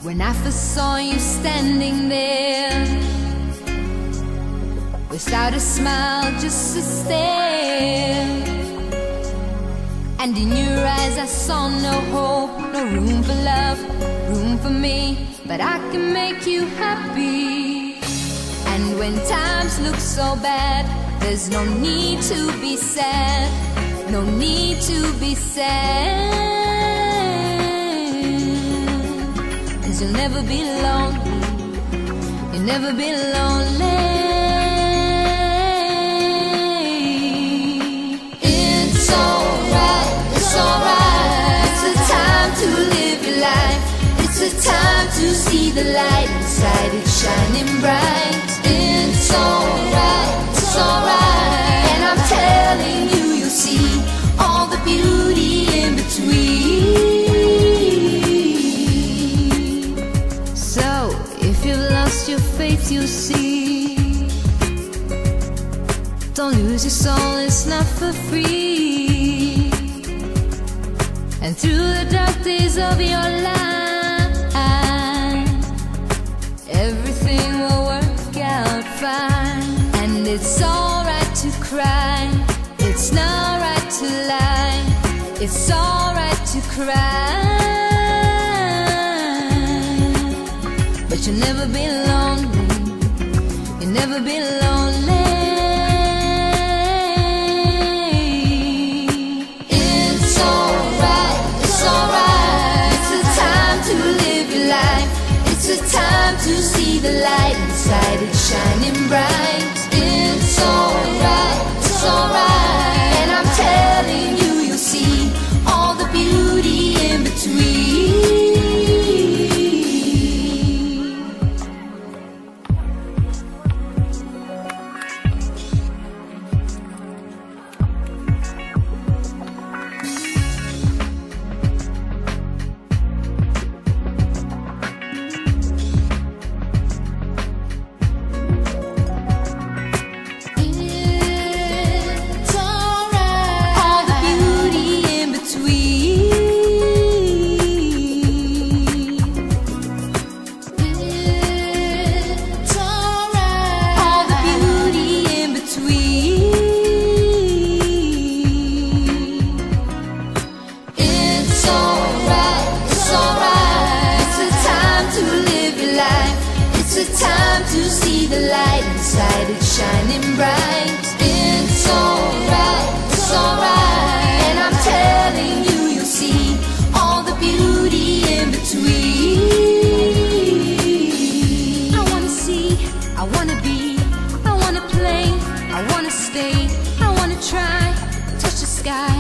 When I first saw you standing there, without a smile, just a stare, and in your eyes I saw no hope, no room for love, room for me, but I can make you happy. And when times look so bad, there's no need to be sad, no need to be sad, 'cause you'll never be lonely, you'll never be lonely. It's alright, it's alright. It's a time to live your life. It's a time to see the light inside, it's shining bright. It's alright, it's alright. And I'm telling you, you'll see all the beauty in between. So, if you've lost your faith, you'll see. Don't lose your soul, it's not for free. And through the dark days of your life, everything will work out fine. And it's alright to cry, it's not right to lie. It's alright to cry, but you'll never be lonely, you'll never be lonely. It's alright, it's alright. It's a time to live your life. It's a time to see the light inside, it's shining bright. It's alright, it's alright. And I'm telling you, you'll see all the beauty in between. It's a time to see the light inside, it's shining bright. It's alright, it's alright. And I'm telling you, you'll see all the beauty in between. I wanna see, I wanna be, I wanna play, I wanna stay, I wanna try, touch the sky.